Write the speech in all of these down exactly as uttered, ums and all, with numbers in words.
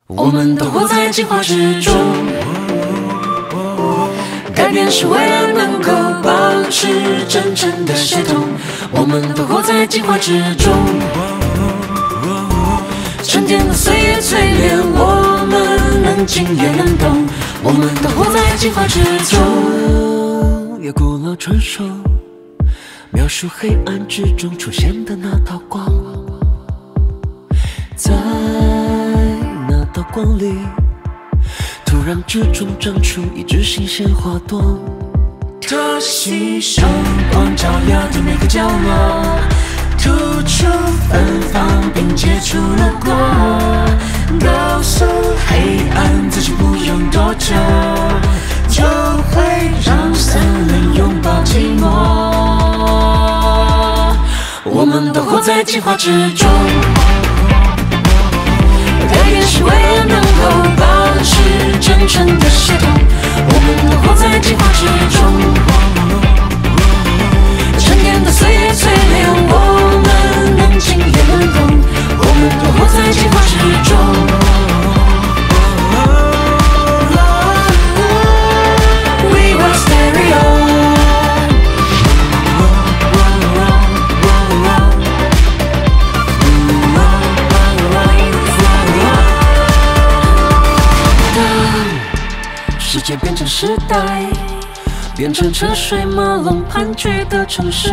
我们都活在进化之中，改变是为了能够保持真正的协同。我们都活在进化之中，沉淀的岁月淬炼我们，能静也能动。我们都活在进化之中。越古老传说，描述黑暗之中出现的那道光，在那道光里，土壤之中长出一枝新鲜花朵。它吸收光照耀的每个角落，突出芬芳并结出了果，告诉黑暗自己不用多久，就会让森林拥抱寂寞。我们都活在进化之中，改变是为了能够保持真正的协同。我们都活在进化之中，沉淀的岁月淬炼我们，能静也能动。我们都活在进化之中。We were stereo。世界变成时代，变成车水马龙盘踞的城市。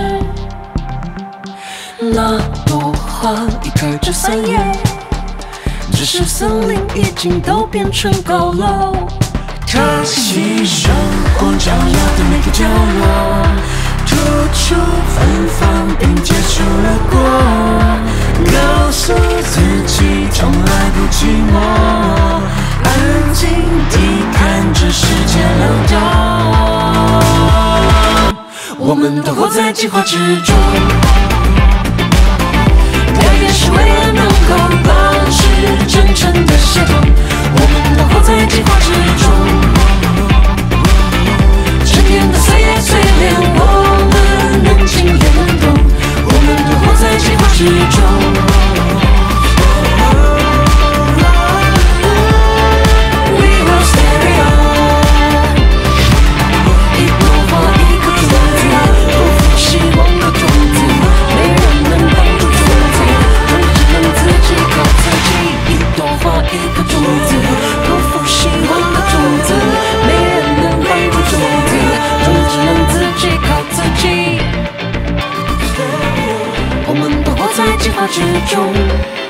那朵花一开至三叶，只是森林已经都变成高楼。它吸收光照耀的每个角落，突出芬芳并结出了果，告诉自己从来不寂寞，安静地看着世界流动。我们都活在进化之中，改变是为了能够保持真正的协同。我们都活在进化之中，沉淀的岁月淬炼我们，能静也能动。我们都活在进化之中。我们都活在进化之中。